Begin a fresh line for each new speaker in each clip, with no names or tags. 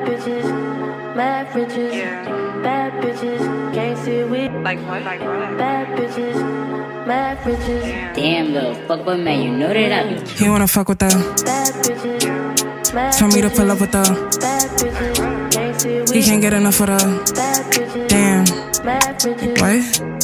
bitches, mad riches, bad bitches, can't see we like what? Bad bitches, mad riches.
Damn, little fuckboy man, you know that I be.
He wanna fuck with her.
Bad bitches, mad
Tell me to pull up with her.
bad bitches, can't see we
He can't get enough of her.
bad bitches,
Damn.
mad riches.
What?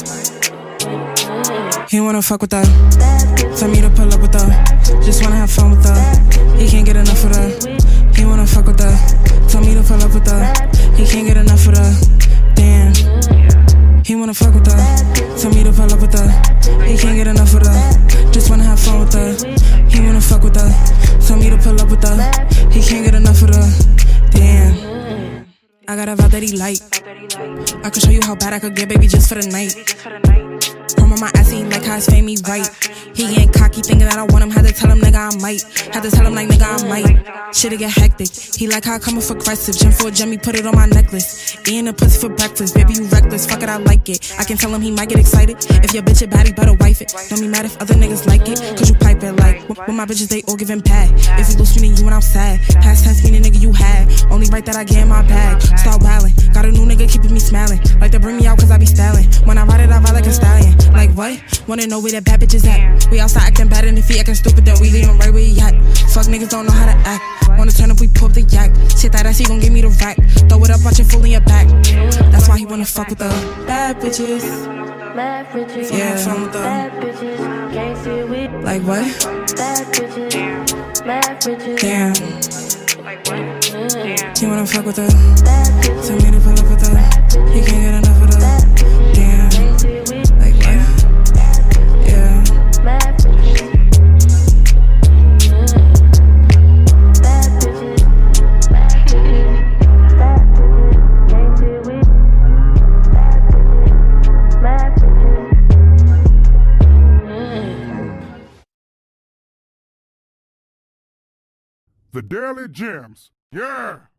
He wanna fuck with her.
Bad bitches,
Tell me to pull up with her. Just wanna have fun with her. He can't get enough of her. He wanna fuck with her. Tell me to pull up with her. He can't get enough of her. Damn. He wanna fuck with her. Tell me to pull up with her. He can't get enough of her. Just wanna have fun with her. He wanna fuck with her. Tell me to pull up with her. He can't get enough of her. Damn. I got a vibe that he like. I could show you how bad I could get, baby, just for the night. Home on my ass, he like how his fame me right. He ain't cocky, thinking that I want him. Had to tell him, nigga, I might. Had to tell him, like, nigga, I might. Shit'll get hectic. He like how I come off aggressive. Gym for a gem, he put it on my necklace. Eating a pussy for breakfast. Baby, you reckless. Fuck it, I like it. I can tell him he might get excited. If your bitch a baddie, better wife it. Don't be mad if other niggas like it. Cause you pipe it like. With my bitches, they all giving bad. If you lose me, then you and I'm sad. Past tense meaning nigga you had. Only right that I get in my bag. Start wildin'. Got a new nigga keeping me smiling. Like to bring me out cause I be styling. When I ride it, I ride like a stallion. Like what? Wanna know where that bad bitch is at? We outside acting bad and if he acting stupid, then we leave him right where he at. Fuck niggas don't know how to act. Wanna turn up, we pull up the yak. Shit that ass, he gon' give me the rack. Throw it up, watch it full in your back. That's why he wanna fuck with the bad bitches.
mad riches,
Yeah, fun with
bad
them.
bitches, can't see we
Like what?
bad bitches, mad riches,
Damn. He wanna fuck with her.
bad bitches,
Tell me to pull up with her. He can't get enough of her. Damn.
can't see we
Like what? Yeah.
mad riches, bad bitches, bad bitches, can't see we bad bitches, mad riches.
The Daily Gems. Yeah.